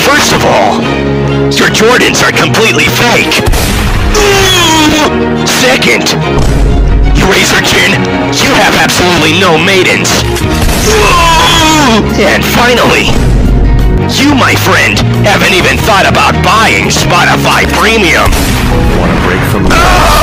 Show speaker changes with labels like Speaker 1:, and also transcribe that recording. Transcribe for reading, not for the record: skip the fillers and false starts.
Speaker 1: First of all, your Jordans are completely fake. Second, you Razor Chin, you have absolutely no maidens. And finally, you, my friend, haven't even thought about buying Spotify Premium.
Speaker 2: Want to break from the